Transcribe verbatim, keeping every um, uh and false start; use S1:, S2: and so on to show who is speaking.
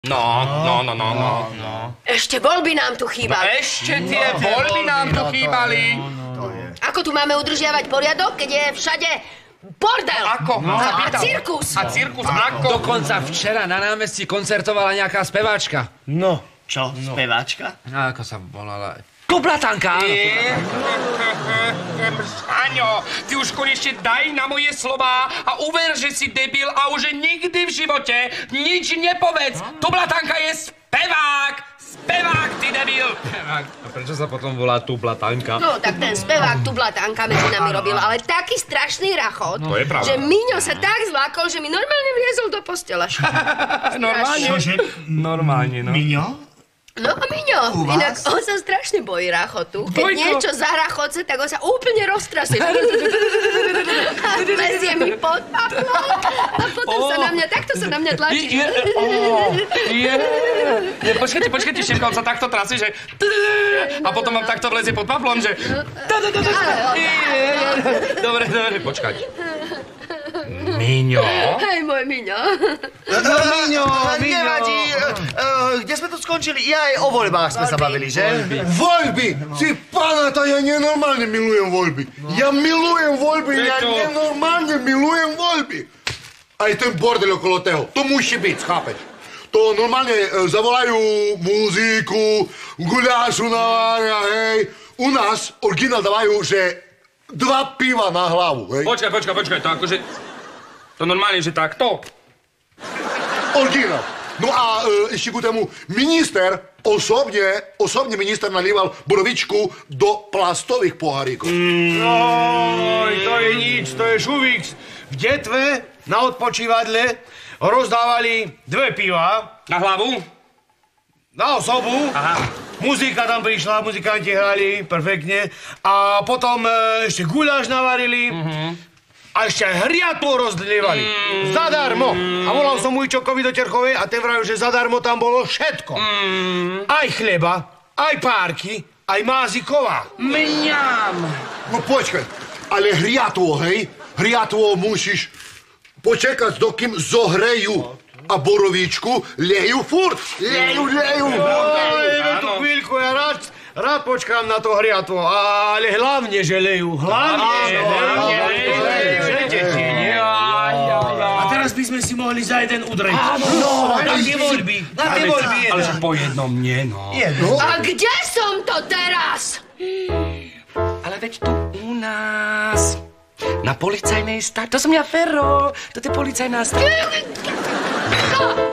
S1: No, no, no, no, no, no.
S2: Ešte voľby nám tu chýbali.
S1: No ešte tie voľby nám tu chýbali.
S2: Ako tu máme udržiavať poriadok, keď je všade bordel?
S1: Ako?
S2: No. A, a cirkus.
S1: A cirkus ako?
S3: Dokonca včera na námestí koncertovala nejaká speváčka.
S4: No, čo? No. Speváčka?
S3: A ako sa volala? Tublatanka!
S1: Aňo, ty už konečne daj na moje slova a uver, že si debil a už nikdy v živote nič nepovedz. Tublatanka je spevák! Spevák, ty debil!
S3: A prečo sa potom volá Tublatanka?
S2: No, tak ten spevák Tublatanka medzi nami robil, ale taký strašný rachot,
S1: to je pravda.
S2: že Miňo sa tak zlákol, že mi normálne vliezol do postele.
S1: Normálne?
S4: Čože?
S1: Normálne, no.
S4: Miňo?
S2: No a Miňo, inak on sa strašne bojí rachotu. Keď
S1: Bojko.
S2: niečo zarachoce, tak on sa úplne roztrasie. A lezie mi pod paplón a potom sa na mňa, takto sa na mňa tlačí.
S1: Je, oh, je. Ne, počkajte, počkajte, všetko, on sa takto trasie, že... A potom vám takto vlezie pod paplón, že... Dobre, dobre, počkať. Miňo?
S2: Hej, môj Miňo.
S4: No, Miňo, Miňo. Nevadí. Kde sme tu skončili? Ja aj o voľbách sme sa bavili, že?
S5: Voľby! Ty panata, ja nenormálne milujem voľby. Ja milujem voľby, ja nenormálne milujem voľby. Aj ten bordel okolo toho, to musí byť, chápeš? To normálne e, zavolajú muziku, guľášu navária, hej. U nás originál dávajú, že dva piva na hlavu, hej.
S1: Počkaj, počkaj, počkaj, to akože... To normálne, že takto?
S5: Originál. No a e, ešte ku tomu minister osobne, osobne minister nalieval borovičku do plastových poháríkov.
S4: Oj, to je nič, to je šuvík. V detve na odpočívadle rozdávali dve piva.
S1: Na hlavu?
S4: Na osobu.
S1: Aha.
S4: Muzika tam prišla, muzikanti hrali perfektne. A potom e, ešte guľáš navarili. Uh-huh. A ešte aj hriatlo rozdlievali. Mm. Zadarmo. A volal som Ujčokovi do Terchovej a ten vravil, že zadarmo tam bolo všetko. Mm. Aj chleba, aj párky, aj máziková.
S1: Mňam.
S5: No počkaj, ale hriatlo, hej? Hriatlo musíš počekať, dokým zohrejú. A borovičku lejú furt. Lejú, lejú.
S4: Oj, no tú chvíľku, ja rád, rád počkám na to hriatlo. Ale hlavne, že lejú. Hlavne, hlavne, a teraz by sme si mohli za jeden udreť. No, na tie voľby. Na tie voľby jeden.
S1: Ale že po jednom nie, no.
S2: A kde som to teraz?
S1: Ale veď tu u nás. Na policajnej stá... To som ja, Ferro. To je policajná stá...